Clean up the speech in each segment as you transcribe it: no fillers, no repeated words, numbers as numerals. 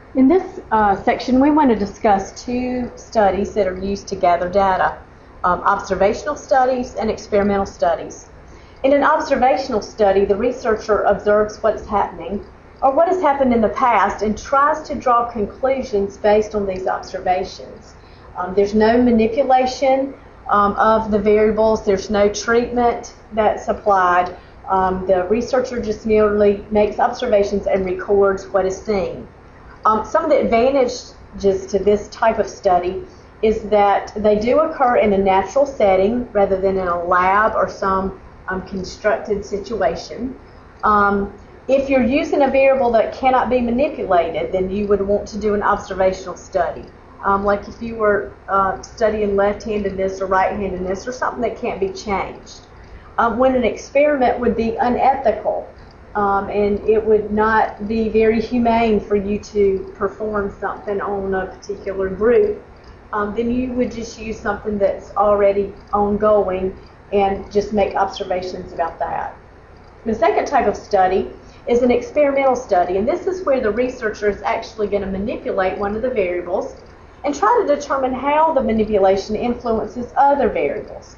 In this section, we want to discuss two studies that are used to gather data, observational studies and experimental studies. In an observational study, the researcher observes what is happening or what has happened in the past and tries to draw conclusions based on these observations. There's no manipulation of the variables. There's no treatment that's applied. The researcher just merely makes observations and records what is seen. Some of the advantages to this type of study is that they do occur in a natural setting rather than in a lab or some constructed situation. If you're using a variable that cannot be manipulated, then you would want to do an observational study. Like if you were studying left-handedness or right-handedness or something that can't be changed. When an experiment would be unethical, and it would not be very humane for you to perform something on a particular group, then you would just use something that's already ongoing and just make observations about that. The second type of study is an experimental study, and this is where the researcher is actually going to manipulate one of the variables and try to determine how the manipulation influences other variables.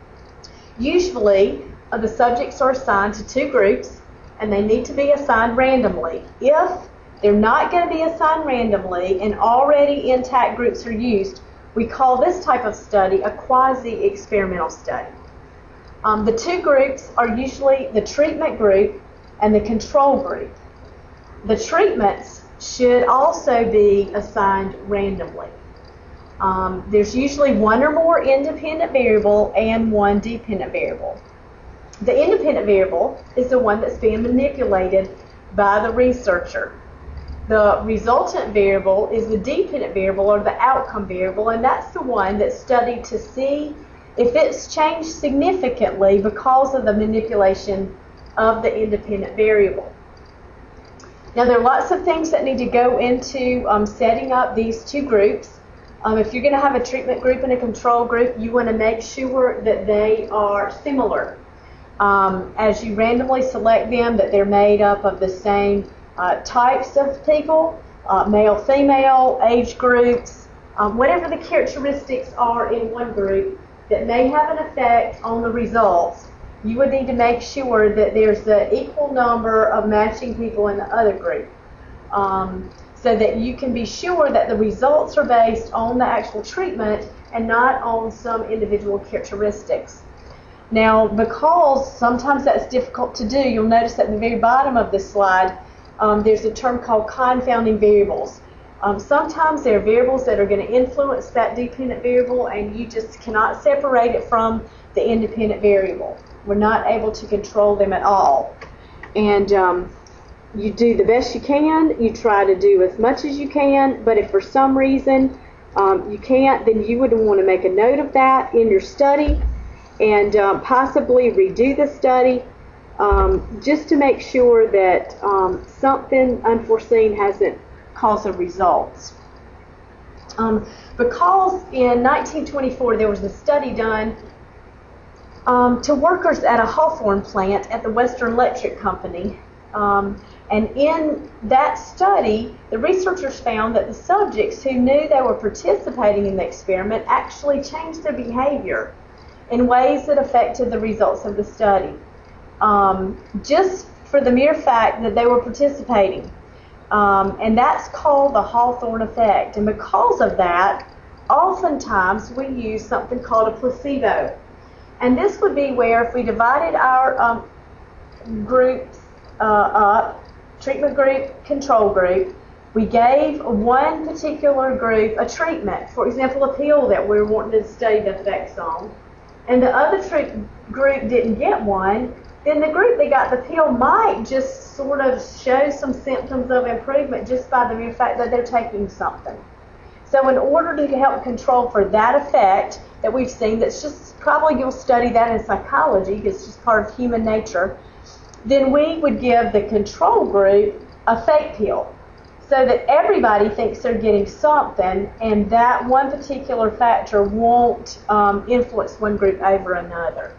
Usually, the subjects are assigned to two groups, and they need to be assigned randomly. If they're not going to be assigned randomly and already intact groups are used, we call this type of study a quasi-experimental study. The two groups are usually the treatment group and the control group. The treatments should also be assigned randomly. There's usually one or more independent variable and one dependent variable. The independent variable is the one that's being manipulated by the researcher. The resultant variable is the dependent variable or the outcome variable, and that's the one that's studied to see if it's changed significantly because of the manipulation of the independent variable. Now, there are lots of things that need to go into setting up these two groups. If you're going to have a treatment group and a control group, you want to make sure that they are similar. As you randomly select them, that they're made up of the same types of people, male, female, age groups, whatever the characteristics are in one group that may have an effect on the results. You would need to make sure that there's an equal number of matching people in the other group, so that you can be sure that the results are based on the actual treatment and not on some individual characteristics. Now, because sometimes that's difficult to do, you'll notice at the very bottom of this slide, there's a term called confounding variables. Sometimes there are variables that are going to influence that dependent variable, and you just cannot separate it from the independent variable. We're not able to control them at all. And you do the best you can. You try to do as much as you can, but if for some reason you can't, then you would want to make a note of that in your study and possibly redo the study just to make sure that something unforeseen hasn't caused the results. Because in 1924 there was a study done to workers at a Hawthorne plant at the Western Electric Company. And in that study, the researchers found that the subjects who knew they were participating in the experiment actually changed their behavior in ways that affected the results of the study, just for the mere fact that they were participating. And that's called the Hawthorne effect. And because of that, oftentimes we use something called a placebo. And this would be where if we divided our groups up, treatment group, control group, we gave one particular group a treatment, for example, a pill that we were wanting to study the effects on, and the other group didn't get one, then the group that got the pill might just sort of show some symptoms of improvement just by the mere fact that they're taking something. So in order to help control for that effect that we've seen, that's just probably you'll study that in psychology, it's just part of human nature, then we would give the control group a fake pill so that everybody thinks they're getting something, and that one particular factor won't influence one group over another.